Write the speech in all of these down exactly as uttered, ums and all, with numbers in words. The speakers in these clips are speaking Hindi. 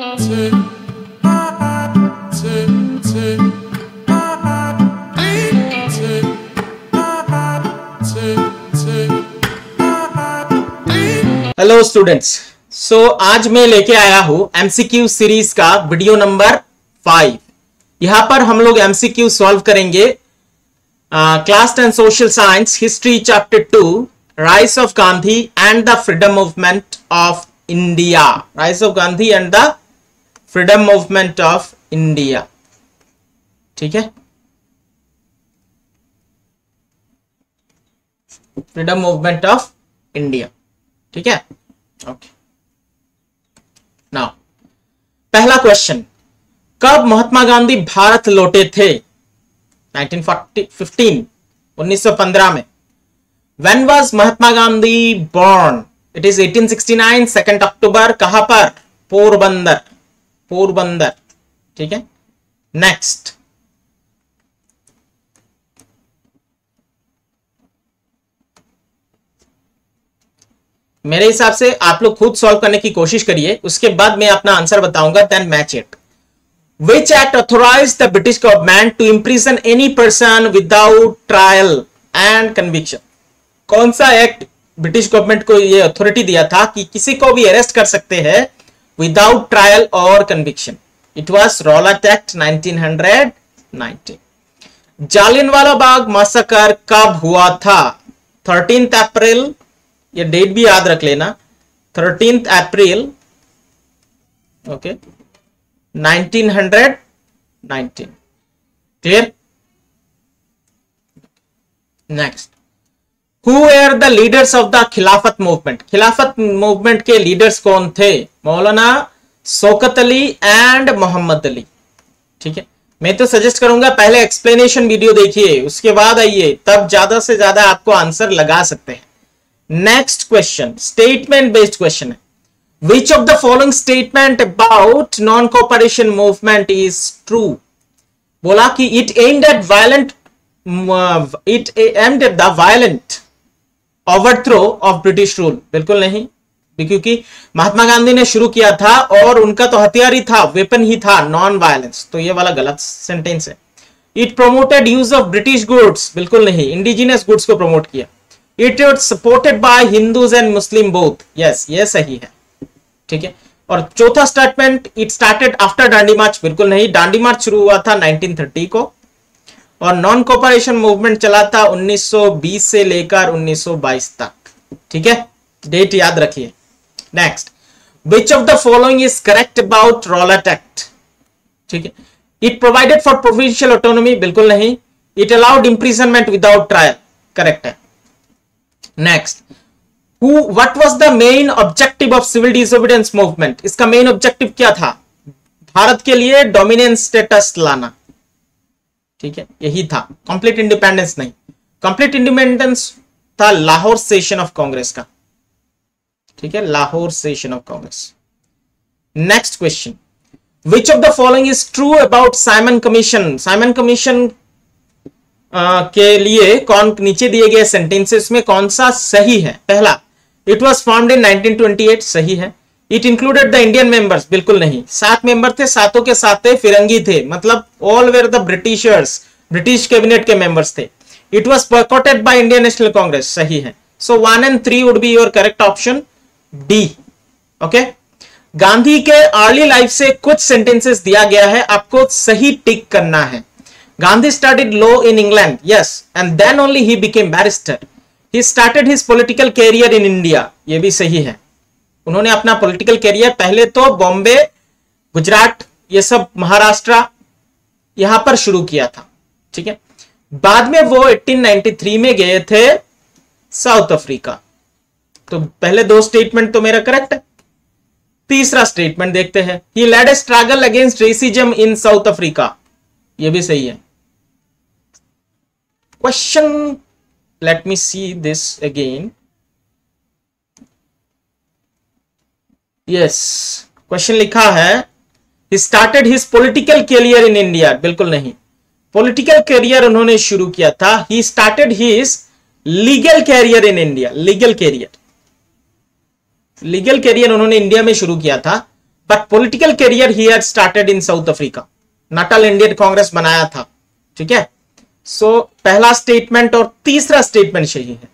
हेलो स्टूडेंट्स, सो आज मैं लेके आया हूं एमसीक्यू सीरीज का वीडियो नंबर फाइव। यहां पर हम लोग एमसीक्यू सॉल्व करेंगे class ten social science history chapter two, rise of Gandhi and the freedom movement of India. Rise of Gandhi and the freedom movement of India. ठीक है, फ्रीडम मूवमेंट ऑफ इंडिया। ठीक है, ओके। नाउ पहला क्वेश्चन, कब महात्मा गांधी भारत लौटे थे? नाइनटीन फिफ्टीन, उन्नीस सौ पंद्रह में। When was Mahatma Gandhi born? It is eighteen sixty nine, second October. कहां पर? पोरबंदर, पोरबंदर। ठीक है, नेक्स्ट। मेरे हिसाब से आप लोग खुद सॉल्व करने की कोशिश करिए, उसके बाद मैं अपना आंसर बताऊंगा, then match it. Which act authorized the British government to imprison any person without trial and conviction? कौन सा एक्ट ब्रिटिश गवर्नमेंट को ये अथॉरिटी दिया था कि किसी को भी अरेस्ट कर सकते हैं विदाउट ट्रायल और conviction? It was Rowlatt act nineteen ninety. Jallianwala Bagh massacre कब हुआ था? थर्टीन्थ अप्रैल, ये डेट भी याद रख लेना, thirteenth April, okay, nineteen nineteen. Clear? Next, who were the leaders of the Khilafat movement? Khilafat movement के लीडर्स कौन थे? मौलाना शौकत अली एंड मोहम्मद अली। ठीक है, मैं तो सजेस्ट करूंगा पहले एक्सप्लेनेशन वीडियो देखिए, उसके बाद आइए, तब ज्यादा से ज्यादा आपको आंसर लगा सकते हैं। Next question statement based question है। Which of the following statement about non-cooperation movement is true? बोला कि it aimed at violent, it aimed at the violent overthrow of British rule. बिल्कुल नहीं, क्योंकि महात्मा गांधी ने शुरू किया था और उनका तो हथियार ही था, वेपन ही था, नॉन वायलेंस। तो ये वाला गलत सेंटेंस है। It promoted use of British goods. बिल्कुल नहीं, इंडिजिनस गुड्स को प्रमोट किया। It was supported by Hindus and Muslim both. Yes, ये सही है। ठीक है, और चौथा statement, it started after Dandi march. बिल्कुल नहीं, डांडी मार्च शुरू हुआ था नाइनटीन थर्टी को और नॉन कोऑपरेशन मूवमेंट चला था उन्नीस सौ बीस से लेकर उन्नीस सौ बाईस तक। ठीक है, डेट याद रखिए। Next, which of the following is correct about Rowlatt act? ठीक है, it provided for provincial autonomy. बिल्कुल नहीं, it allowed imprisonment without trial. Correct है। Next, Who, what was the main objective of civil disobedience movement? इसका मेन ऑब्जेक्टिव क्या था? भारत के लिए डोमिनेंस स्टेटस लाना। ठीक है, यही था, कंप्लीट इंडिपेंडेंस नहीं। कंप्लीट इंडिपेंडेंस था लाहौर सेशन ऑफ कांग्रेस का। ठीक है, Lahore session of Congress. Next question, which of the following is true about Simon commission? Simon commission Uh, के लिए कौन, नीचे दिए गए सेंटेंसेस में कौन सा सही है? पहला, it was formed in nineteen twenty eight. सही है। It included the Indian members. बिल्कुल नहीं, सात मेंबर थे, सातों के साथ फिरंगी थे, मतलब all were the Britishers, British cabinet के मेंबर्स थे। It was boycotted by Indian National Congress. सही है। So one and three would be your correct option, D. Okay, Gandhi के अर्ली लाइफ से कुछ सेंटेंसेस दिया गया है, आपको सही टिक करना है। Gandhi studied law in England, yes, and then only he became barrister. He started his political career in India. ये भी सही है। उन्होंने अपना पॉलिटिकल कैरियर पहले तो बॉम्बे, गुजरात, ये सब महाराष्ट्र, यहां पर शुरू किया था। ठीक है, बाद में वो एटीन नाइनटी थ्री में गए थे साउथ अफ्रीका। तो पहले दो स्टेटमेंट तो मेरा करेक्ट है। तीसरा स्टेटमेंट देखते हैं, he led a struggle against racism in South Africa. ये भी सही है। Question, let me see this again. Yes, question लिखा है, he started his political career in India. बिल्कुल नहीं, political career उन्होंने शुरू किया था। he started his legal career in India. legal career legal career उन्होंने इंडिया में शुरू किया था। बट पॉलिटिकल करियर ही had started in South Africa. Natal Indian Congress बनाया था, ठीक है। सो so, पहला स्टेटमेंट और तीसरा स्टेटमेंट सही है।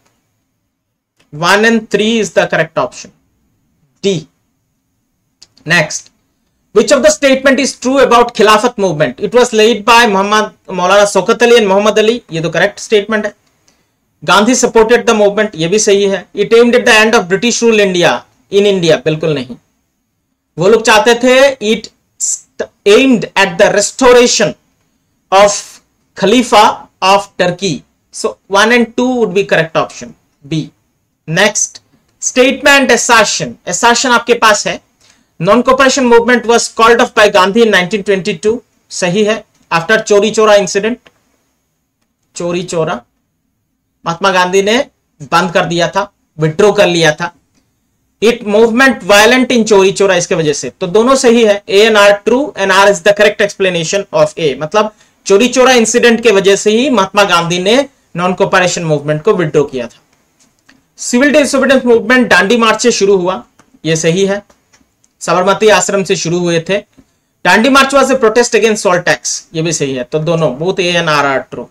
One and three is the correct option, D. Next, which of the statement is true about Khilafat movement? It was led by Mohammad Maulana Shaukat Ali and Mohammad Ali, ये तो करेक्ट स्टेटमेंट है। गांधी सपोर्टेड द मूवमेंट, ये भी सही है। It aimed at the end of British rule India in India, बिल्कुल नहीं। वो लोग चाहते थे it aimed at the restoration of खलीफा of Turkey. So one and two would be correct option, B. Next, statement assertion, assertion आपके पास है। Non cooperation movement was called off by Gandhi in nineteen twenty two, सही है। आफ्टर चोरी चोरा इंसिडेंट, चोरी चोरा महात्मा गांधी ने बंद कर दिया था, विड्रॉ कर लिया था। इट मूवमेंट वायलेंट इन चोरी चोरा, इसके वजह से। तो दोनों सही है, A and R true and R is the correct explanation of A. मतलब चोरी चोरा इंसिडेंट के वजह से ही महात्मा गांधी ने नॉन कोऑपरेशन मूवमेंट को विड्रॉ किया था। Civil disobedience movement Dandi march से शुरू हुआ, यह सही है। साबरमती आश्रम से शुरू हुए थे। Dandi march was a protest against salt tax, ये भी सही है। तो दोनों, both A and R are true.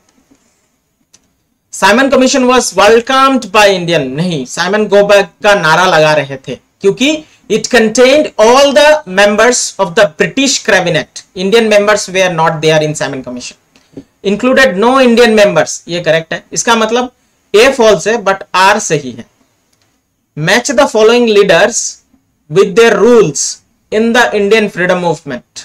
Simon commission was welcomed by Indian, नहीं, साइमन गो बैक का नारा लगा रहे थे क्योंकि it contained all the members of the British cabinet. Indian members were not there in Simon commission, included no Indian members, ये करेक्ट है। इसका मतलब ए फॉल्स है बट आर सही है। Match the following leaders with their rules in the Indian freedom movement,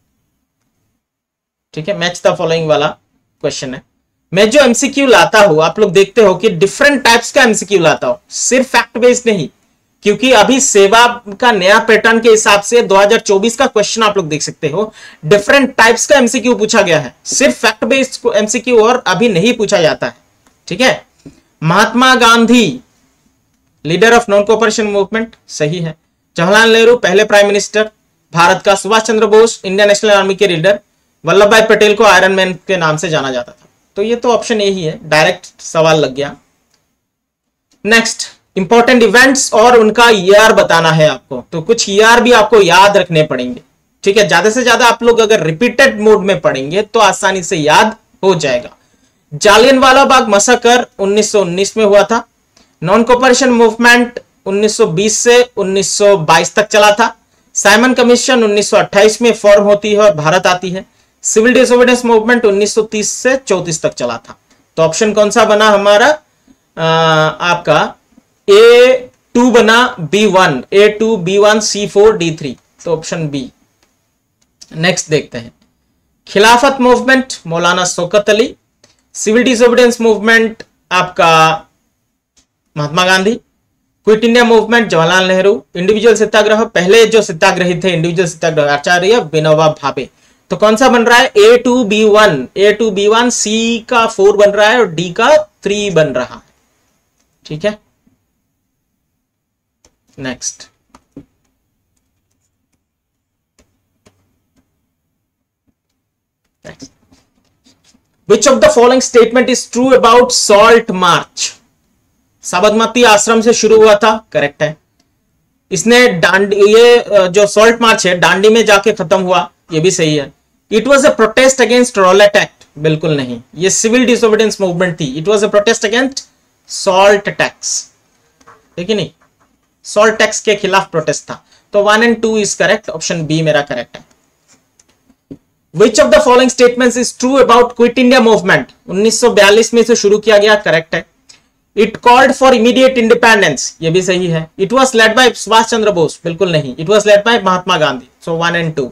ठीक है। मैच द फॉलोइंग वाला क्वेश्चन है। मैं जो एमसीक्यू लाता हूं, आप लोग देखते हो कि डिफरेंट टाइप्स का एमसीक्यू लाता हूं, सिर्फ फैक्ट बेस्ड नहीं, क्योंकि अभी सेवा का नया पैटर्न के हिसाब से दो हज़ार चौबीस का क्वेश्चन आप लोग देख सकते हो, डिफरेंट टाइप्स का एमसीक्यू पूछा गया है। सिर्फ फैक्ट बेस्ड एमसीक्यू और अभी नहीं पूछा जाता है, ठीक है। Mahatma Gandhi leader of non cooperation movement, सही है। जवाहरलाल नेहरू पहले प्राइम मिनिस्टर भारत का। Subhash Chandra Bose Indian national army के लीडर। वल्लभ भाई पटेल को आयरन मैन के नाम से जाना जाता था। तो ये तो ऑप्शन ए ही है, डायरेक्ट सवाल लग गया। नेक्स्ट, इंपॉर्टेंट इवेंट्स और उनका ईयर बताना है आपको, तो कुछ ईयर भी आपको याद रखने पड़ेंगे, ठीक है। ज्यादा से ज्यादा आप लोग अगर रिपीटेड मोड में पढ़ेंगे तो आसानी से याद हो जाएगा। जालियनवाला बाग मसाकर उन्नीस सौ उन्नीस में हुआ था। नॉन कोऑपरेशन मूवमेंट उन्नीस सौ बीस से उन्नीस सौ बाईस तक चला था। साइमन कमीशन उन्नीस सौ अट्ठाईस में फॉर्म होती है और भारत आती है। सिविल डिसोबीडियंस मूवमेंट उन्नीस सौ तीस से चौंतीस तक चला था। तो ऑप्शन कौन सा बना हमारा? आ, आपका ए टू बना, B one, A two, B one, C four, D three, तो ऑप्शन बी। नेक्स्ट देखते हैं, Khilafat movement Maulana Shaukat Ali. Civil disobedience movement आपका Mahatma Gandhi. Quit India movement Jawaharlal Nehru. Individual satyagraha, पहले जो सत्याग्रही थे इंडिविजुअल सत्याग्रह आचार्य विनोबा भावे। तो कौन सा बन रहा है? A two B one, A two B one, C का फोर बन रहा है और डी का थ्री बन रहा है, ठीक है। Next, next which of the following statement is true about salt march? Sabarmati Ashram से शुरू हुआ था, करेक्ट है। इसने डांडी, ये जो सॉल्ट मार्च है डांडी में जाके खत्म हुआ, ये भी सही है। It was a protest against Rowlatt act, बिल्कुल नहीं, ये सिविल डिसोबीडियंस मूवमेंट थी। It was a protest against salt tax, ठीक है नहीं, सॉल्ट टैक्स के खिलाफ प्रोटेस्ट था। तो one and two is correct, option B मेरा करेक्ट है। Which of the following statements is true about quit India movement? उन्नीस सौ बयालीस में से शुरू किया गया, करेक्ट है। It called for immediate independence, ये भी सही है। It was led by Subhash Chandra Bose, बिल्कुल नहीं, It was led by Mahatma Gandhi. So one and two.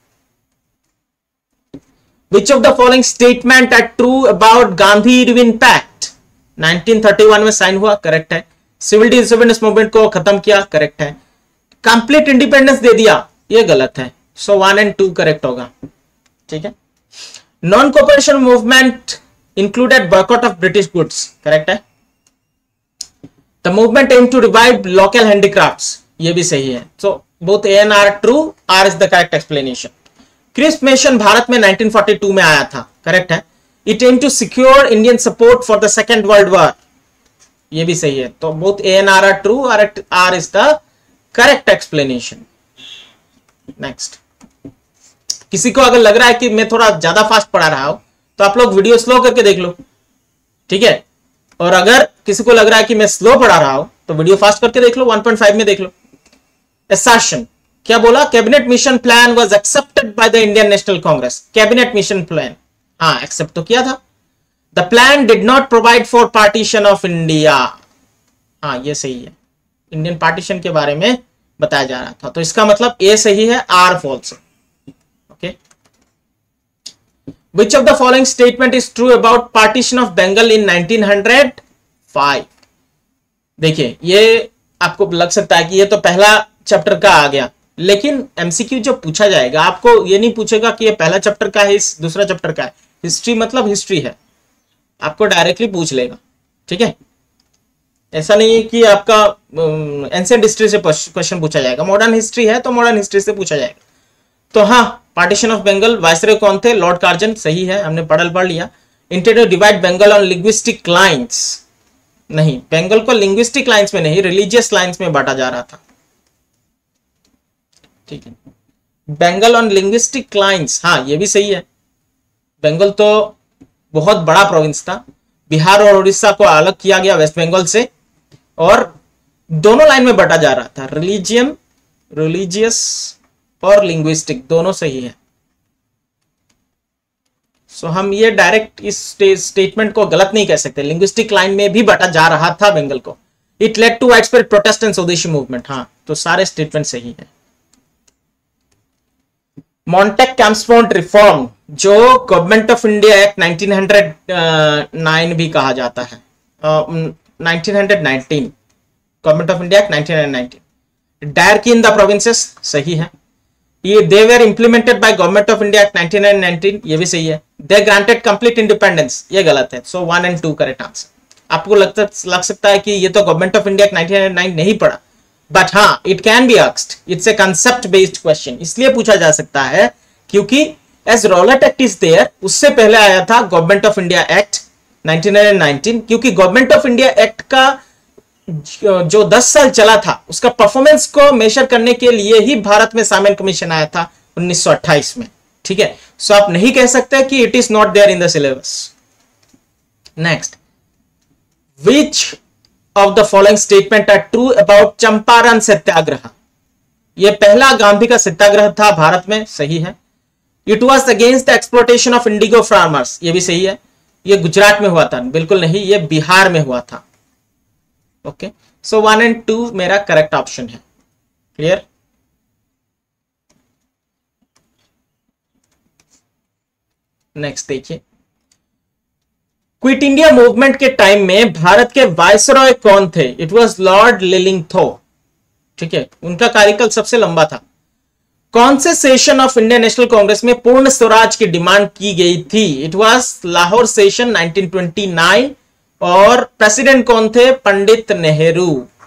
Which of the following statement are true about Gandhi-Irwin Pact? Nineteen thirty one में साइन हुआ, करेक्ट है। सिविल डिसोबीडियंस मूवमेंट को खत्म किया, करेक्ट है। कंप्लीट इंडिपेंडेंस दे दिया, ये गलत है। So one and two correct होगा, ठीक है। Non cooperation movement included boycott of British goods, correct है। The movement aim to revive local handicrafts, ये भी सही है। So both A and R true, R is the correct explanation. Cripps mission Bharat में नाइनटीन फोर्टी टू में आया था, करेक्ट है। It aim to secure Indian support for the second world war, ये भी सही है। तो both A and R are true, R is the correct explanation. Next, किसी को अगर लग रहा है कि मैं थोड़ा ज्यादा फास्ट पढ़ा रहा हूं तो आप लोग वीडियो स्लो करके देख लो, ठीक है। और अगर किसी को लग रहा है कि मैं स्लो पढ़ा रहा हूं तो वीडियो फास्ट करके देख लो, वन पॉइंट फाइव में देख लो। असर्शन क्या बोला, cabinet mission plan was accepted by the Indian National Congress. Cabinet mission plan, हाँ एक्सेप्ट तो किया था। The plan did not provide for partition of India, हाँ ये सही है, इंडियन पार्टीशन के बारे में बताया जा रहा था, तो इसका मतलब ए सही है, R false. Okay, which of the following statement is true about partition of Bengal in nineteen hundred five. देखिए ये आपको लग सकता है कि ये तो पहला चैप्टर का आ गया, लेकिन एमसीक्यू जो पूछा जाएगा आपको ये नहीं पूछेगा कि ये पहला चैप्टर का है, इस दूसरा चैप्टर का है। हिस्ट्री मतलब हिस्ट्री है, आपको डायरेक्टली पूछ लेगा, ठीक है। ऐसा नहीं है कि आपका एंशिएंट हिस्ट्री से क्वेश्चन पूछा जाएगा, मॉडर्न हिस्ट्री है तो मॉडर्न हिस्ट्री से पूछा जाएगा। तो हाँ, पार्टीशन ऑफ बंगाल, वायसरॉय कौन थे, लॉर्ड कार्जन, सही है, हमने पढ़ पढ़ लिया। Intend to divide Bengal on linguistic lines, नहीं, बंगाल को लिंग्विस्टिक लाइंस में नहीं, रिलीजियस लाइंस में बांटा जा रहा था, ठीक है। बंगाल ऑन लिंग्विस्टिक लाइंस, हाँ ये भी सही है। बंगाल तो बहुत बड़ा प्रोविंस था, बिहार और उड़ीसा को अलग किया गया वेस्ट बंगाल से, और दोनों लाइन में बांटा जा रहा था, रिलीजियन, रिलीजियस और लिंग्विस्टिक, दोनों सही है। सो so, हम ये डायरेक्ट इस स्टेटमेंट को गलत नहीं कह सकते, लिंग्विस्टिक लाइन में भी बांटा जा रहा था बंगाल को। It led to widespread protest and Swadeshi movement, हाँ तो सारे स्टेटमेंट सही है। मॉन्टेक कैम्पस्फोर्ड रिफॉर्म, जो government of India act nineteen hundred nine भी कहा जाता है, nineteen hundred nineteen, government of India act nineteen nineteen, dyarchy in the provinces, सही है। ये they were implemented by government of India act nineteen nineteen, ये भी सही है। दे ग्रांटेड कंप्लीट इंडिपेंडेंस, ये गलत है, so one and two correct answer. आपको लगता लग सकता है कि ये तो government of India act nineteen ninety nine नहीं पढ़ा, बट हाँ it can be asked, it's a concept based question, इसलिए पूछा जा सकता है क्योंकि as Rowlatt act is there, उससे पहले आया था government of India act nineteen nineteen, क्योंकि गवर्नमेंट ऑफ इंडिया एक्ट का जो दस साल चला था उसका परफॉर्मेंस को मेजर करने के लिए ही भारत में साइमन कमीशन आया था उन्नीस सौ अट्ठाईस में, ठीक है। सो आप नहीं कह सकते कि it is not there in the syllabus. Next, which of the following statement are true about Champaran satyagraha. यह पहला गांधी का सत्याग्रह था भारत में, सही है। It was against the exploitation of indigo farmers, यह भी सही है। यह गुजरात में हुआ था, बिल्कुल नहीं, यह बिहार में हुआ था। Okay, so one and two मेरा करेक्ट ऑप्शन है। क्लियर? नेक्स्ट देखिए, क्विट इंडिया मूवमेंट के टाइम में भारत के वायसरॉय कौन थे? इट वॉज लॉर्ड लिलिंगथो, ठीक है, उनका कार्यकाल सबसे लंबा था। कौन से session of Indian National Congress में पूर्ण स्वराज की डिमांड की गई थी? It was Lahore session nineteen twenty nine, और प्रेसिडेंट कौन थे? पंडित नेहरू,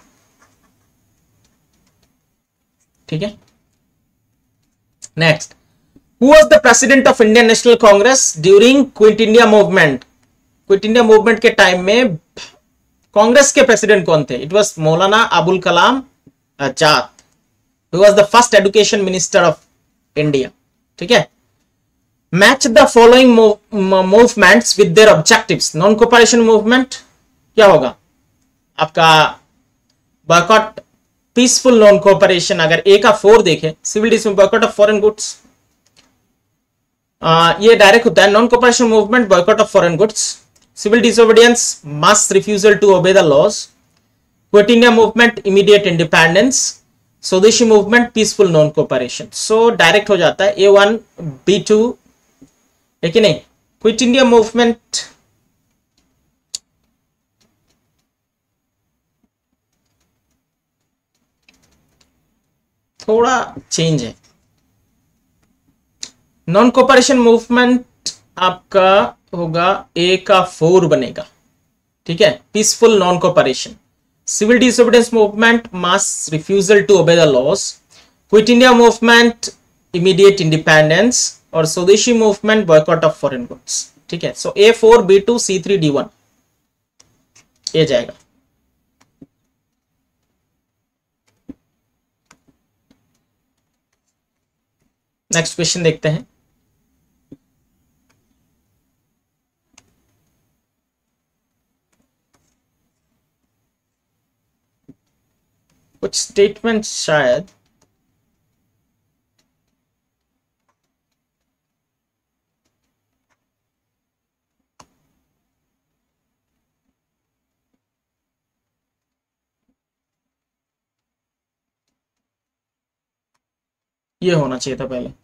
ठीक है। Next, who was the president of Indian National Congress during quit India movement? Quit India movement के टाइम में कांग्रेस के प्रेसिडेंट कौन थे? It was Maulana Abul Kalam Azad, who was the first education minister of India, ठीक है। Match the following movements with their objectives. Non cooperation movement क्या होगा आपका? Boycott, peaceful non cooperation. अगर ए का फोर देखें, civil dis boycott of foreign goods, ये डायरेक्ट होता है। Non cooperation movement, boycott of foreign goods. Civil disobedience, mass refusal to obey the laws. Quit India movement, immediate independence. Swadeshi movement, peaceful non cooperation. So direct हो जाता है ए वन बी टू, है कि नहीं? क्विट इंडिया मूवमेंट थोड़ा चेंज है। नॉन कोऑपरेशन मूवमेंट आपका होगा ए का फोर बनेगा, ठीक है। Peaceful non cooperation. Civil disobedience movement, mass refusal to obey the laws. Quit India movement, immediate independence. और Swadeshi movement, boycott of foreign goods, ठीक है। So A four, B two, C three, D one, ये जाएगा। नेक्स्ट क्वेश्चन देखते हैं। कुछ स्टेटमेंट शायद ये होना चाहिए था पहले।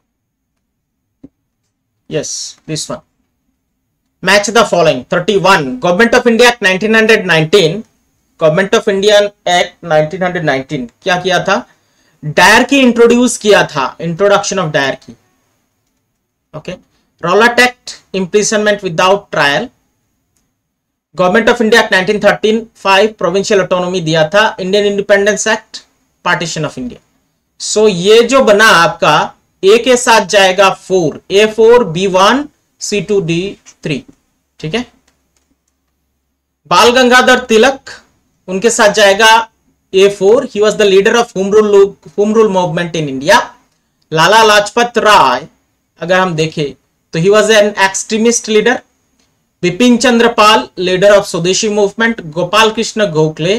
Yes, this one. Match the following. Thirty one, government of India act nineteen nineteen, government of India act nineteen nineteen क्या किया था? डायर की इंट्रोड्यूस किया था, introduction of dyarchy. Okay. Rowlatt act, imprisonment without trial. Government of India act nineteen thirteen, five provincial autonomy दिया था। Indian independence act, partition of India. So ये जो बना आपका, ए के साथ जाएगा फोर, ए four, B one, C two, D three. ठीक है। बाल गंगाधर तिलक, उनके साथ जाएगा A four, he was the leader of home rule home rule movement in India. Lala Lajpat Rai, अगर हम देखें तो he was an extremist leader. Bipin Chandra Pal, leader of Swadeshi movement. Gopal Krishna Gokhale,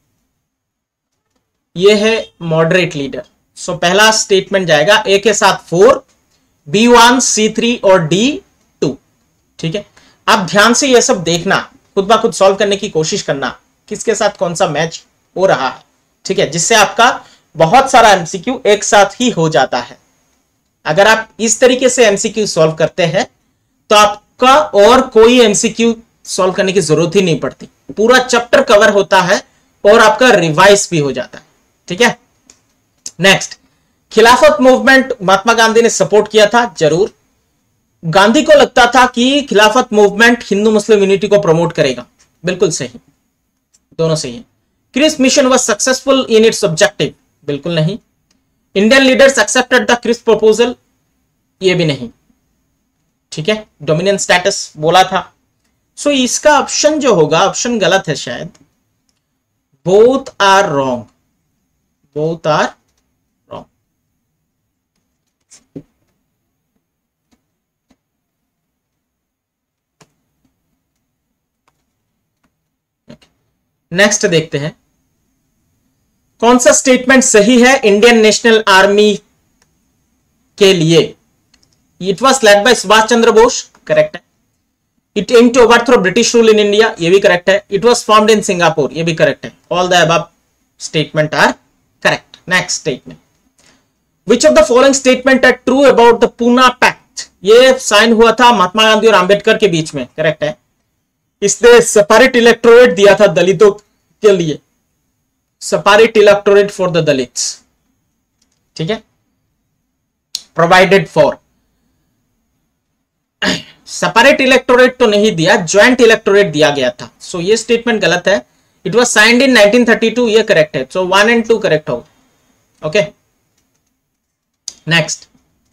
ये है मॉडरेट लीडर। सो पहला स्टेटमेंट जाएगा ए के साथ four, B one, C three और डी टू। ठीक है। अब ध्यान से ये सब देखना, खुद ब खुद सॉल्व करने की कोशिश करना, किसके साथ कौन सा मैच हो रहा है। ठीक है, जिससे आपका बहुत सारा एमसीक्यू एक साथ ही हो जाता है। अगर आप इस तरीके से एमसीक्यू सॉल्व करते हैं तो आपका और कोई एमसीक्यू सॉल्व करने की जरूरत ही नहीं पड़ती, पूरा चैप्टर कवर होता है और आपका रिवाइज भी हो जाता है। ठीक है। नेक्स्ट, खिलाफत मूवमेंट महात्मा गांधी ने सपोर्ट किया था, जरूर। गांधी को लगता था कि Khilafat movement Hindu Muslim unity को प्रमोट करेगा, बिल्कुल सही, दोनों सही है। Cripps mission was successful in its objective, बिल्कुल नहीं। Indian leaders accepted the Cripps proposal, ये भी नहीं। ठीक है, डोमिनियन स्टेटस बोला था। सो so, इसका ऑप्शन जो होगा, ऑप्शन गलत है शायद। Both are wrong, both are wrong. Next देखते हैं कौन सा स्टेटमेंट सही है इंडियन नेशनल आर्मी के लिए। It was led by Subhash Chandra Bose, correct है। It aim to overthrow British rule in India, ये भी करेक्ट है। It was formed in Singapore, ये भी करेक्ट है। All the above statement are correct. Next statement, which of the following statement are true about the Poona pact. ये साइन हुआ था महात्मा गांधी और अंबेडकर के बीच में, करेक्ट है। इसने सेपरेट इलेक्टोरेट दिया था दलितों के लिए, separate electorate for the Dalits. ठीक है, प्रोवाइडेड फॉर। सेपरेट इलेक्टोरेट तो नहीं दिया, ज्वाइंट इलेक्टोरेट दिया गया था। सो so, ये स्टेटमेंट गलत है। It was signed in nineteen thirty two, ये करेक्ट है। So one and two correct होगा। ओके। नेक्स्ट,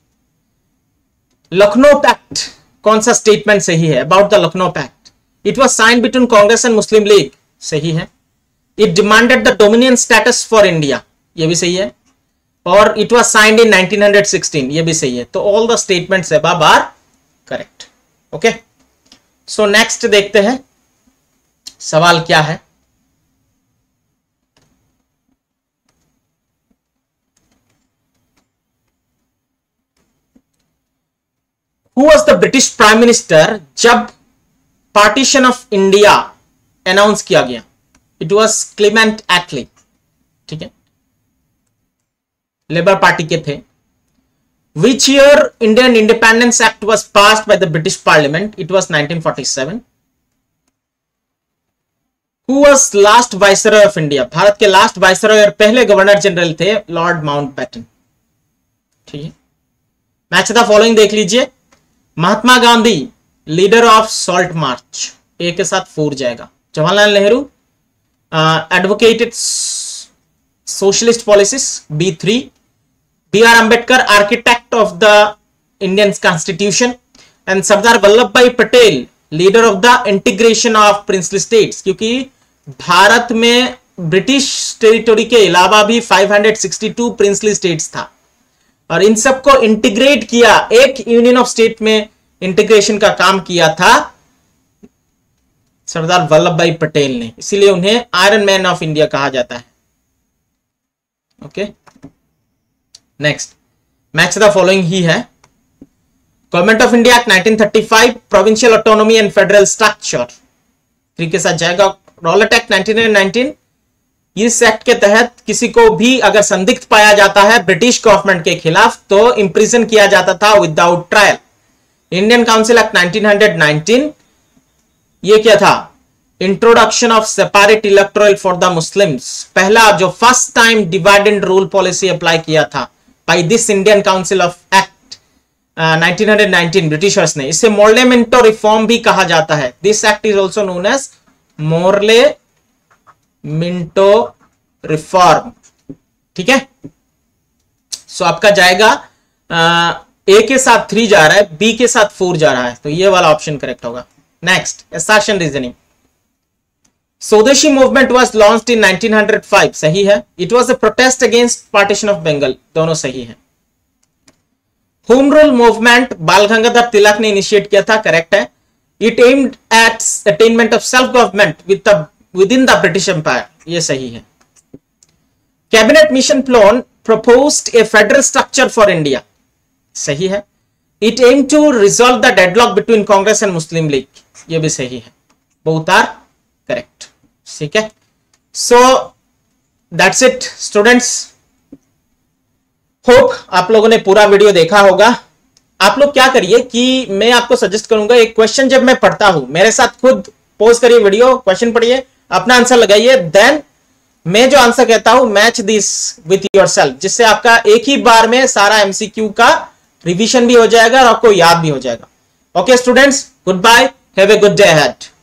लखनऊ पैक्ट, कौन सा स्टेटमेंट सही है about the Lucknow pact? It was signed between Congress and Muslim League, सही है। It demanded the dominion status for India, ये भी सही है। और it was signed in nineteen sixteen, ये भी सही है। तो all the statements above are correct. Okay, so next देखते हैं सवाल क्या है। Who was the British Prime Minister जब पार्टीशन ऑफ इंडिया अनाउंस किया गया? It was Clement Attlee. ठीक है, लेबर पार्टी के थे। Which year Indian independence act was passed by the British parliament? It was nineteen forty seven. Who was last viceroy of India? Bharat के लास्ट वाइसरॉय और पहले गवर्नर जनरल थे लॉर्ड माउंटबेटन। ठीक है, मैच द फॉलोइंग देख लीजिए। Mahatma Gandhi, leader of salt march, A के साथ फोर जाएगा। Jawaharlal Nehru, advocated socialist policies, B three. B R Ambedkar, architect of the Indian constitution. And Sardar Vallabh भाई Patel, leader of the integration of princely states, क्योंकि भारत में ब्रिटिश टेरिटोरी के अलावा भी five hundred sixty two princely states था। और इन सबको इंटीग्रेट किया, एक यूनियन ऑफ स्टेट में इंटीग्रेशन का काम किया था सरदार वल्लभ भाई पटेल ने, इसीलिए उन्हें आयरन मैन ऑफ इंडिया कहा जाता है। Okay, next match the following ही है। Government of India act nineteen thirty five, provincial autonomy and federal structure, three के साथ जाएगा। रॉलेट एक्ट नाइनटीन नाइनटीन, इस एक्ट के तहत किसी को भी अगर संदिग्ध पाया जाता है ब्रिटिश गवर्नमेंट के खिलाफ तो इंप्रिजन किया जाता था without trial. Indian council act nineteen nineteen, ये क्या था? Introduction of separate electoral for the Muslims, पहला जो first time divide and rule policy apply किया था by this Indian council of act nineteen nineteen Britishers ने। इसे मोर्ले मिंटो रिफॉर्म भी कहा जाता है। This act is also known as Morley Minto reform. ठीक है, सो आपका जाएगा ए के साथ थ्री जा रहा है, बी के साथ फोर जा रहा है, तो ये वाला ऑप्शन करेक्ट होगा। Next, assertion reasoning. Swadeshi movement was launched in nineteen hundred five, सही है। It was a protest against partition of Bengal, दोनों सही है। होम रूल मूवमेंट बाल गंगाधर तिलक ने इनिशिएट किया था, करेक्ट है। It aimed at attainment of self government with the within the British empire, ये सही है। Cabinet mission plan proposed a federal structure for India, सही है। It aimed to resolve the deadlock between Congress and Muslim League, ये भी सही है। Both are correct, ठीक है। So that's it students, hope आप लोगों ने पूरा वीडियो देखा होगा। आप लोग क्या करिए कि मैं आपको सजेस्ट करूंगा, एक क्वेश्चन जब मैं पढ़ता हूं मेरे साथ खुद पॉज करिए वीडियो, क्वेश्चन पढ़िए, अपना आंसर लगाइए, देन मैं जो आंसर कहता हूं मैच दिस विथ योरसेल्फ, जिससे आपका एक ही बार में सारा एमसीक्यू का रिवीजन भी हो जाएगा और आपको याद भी हो जाएगा। Okay students, good bye, have a good day ahead.